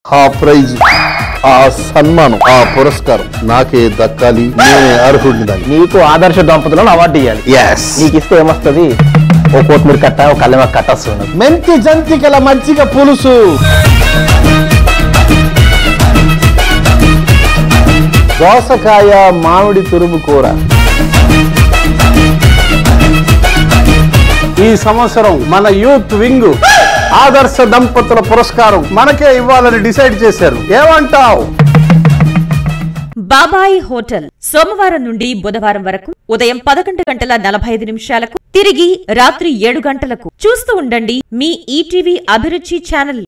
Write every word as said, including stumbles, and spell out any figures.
ఆ ప్రైజ్, ఆ సన్మానం, ఆ పురస్కారం నాకే దక్కాలి. నేనే అర్హుడిని దాన్ని. నీకు ఆదర్శ దంపతులను అవార్డు ఇవ్వాలి. నీకు ఇస్తే ఏమొస్తుంది? ఓ కొత్తిమీర కట్ట, ఒక కల్లెమ కట్ట వస్తుంది. మెంతి జంతికల మజ్జిగ పులుసు, దోసకాయ మామిడి తురుము కూర. ఈ సంవత్సరం మన యూత్ వింగ్ ఆదర్శ దంపతుల పురస్కారం మనకే ఇవ్వాలని డిసైడ్ చేశారు. ఏమంటావ్? బాబాయి హోటల్ సోమవారం నుండి బుధవారం వరకు ఉదయం పదకొండు గంటల నలభై ఐదు నిమిషాలకు తిరిగి రాత్రి ఏడు గంటలకు చూస్తూ ఉండండి మీ ఈటీవీ అభిరుచి ఛానల్.